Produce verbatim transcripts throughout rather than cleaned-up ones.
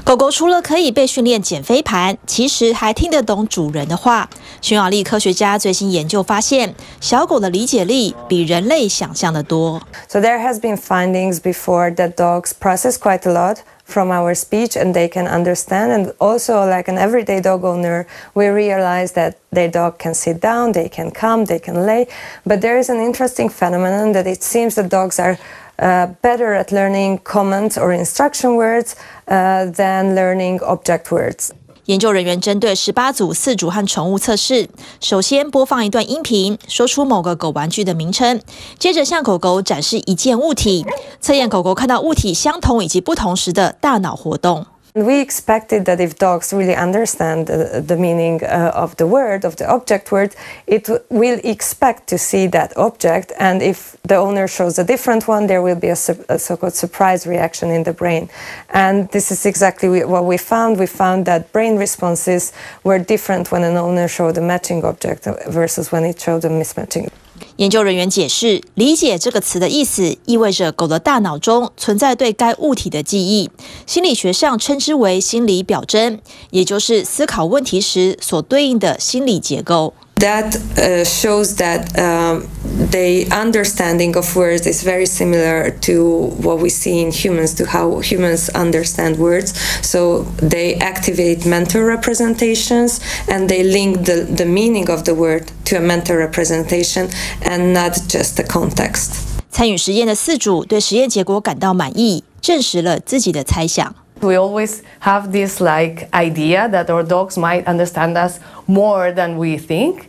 狗狗除了可以被训练捡飞盘，其实还听得懂主人的话。匈牙利科学家最新研究发现，小狗的理解力比人类想象的多。 So there has been findings before that dogs process quite a lot from our speech and they can understand, and also like an everyday dog owner we realize that their dog can sit down, they can come, they can lay, but there is an interesting phenomenon that it seems that dogs are uh, better at learning command or instruction words uh, than learning object words. 研究人员针对十八组饲主和宠物测试，首先播放一段音频，说出某个狗玩具的名称，接着向狗狗展示一件物体，测验狗狗看到物体相同以及不同时的大脑活动。 We expected that if dogs really understand the, the meaning uh, of the word, of the object word, it will expect to see that object, and if the owner shows a different one, there will be a, a so-called surprise reaction in the brain. And this is exactly what we found. We found that brain responses were different when an owner showed a matching object versus when it showed a mismatching. 研究人员解释，理解这个词的意思，意味着狗的大脑中存在对该物体的记忆，心理学上称之为心理表征，也就是思考问题时所对应的心理结构。 That uh, shows that um, the understanding of words is very similar to what we see in humans, to how humans understand words. So they activate mental representations and they link the, the meaning of the word to a mental representation and not just the context. 参与实验的饲主对实验结果感到满意，证实了自己的猜想。 We always have this like idea that our dogs might understand us more than we think.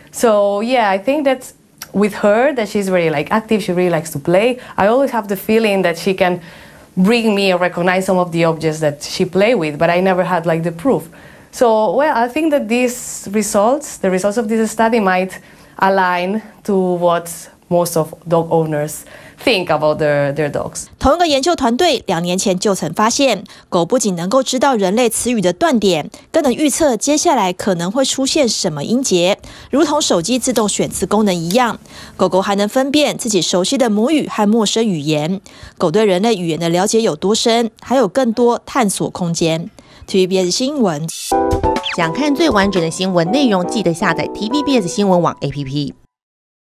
So yeah, I think that with her, that she's really like active, she really likes to play. I always have the feeling that she can bring me or recognize some of the objects that she play with, but I never had like the proof. So well, I think that these results, the results of this study might align to what most of dog owners think about their, their dogs. 同一个研究团队两年前就曾发现，狗不仅能够知道人类词语的断点，更能预测接下来可能会出现什么音节，如同手机自动选词功能一样。狗狗还能分辨自己熟悉的母语和陌生语言。狗对人类语言的了解有多深，还有更多探索空间。T V B S 新闻， 想看最完整的新闻内容，记得下载 T V B S 新闻网 A P P。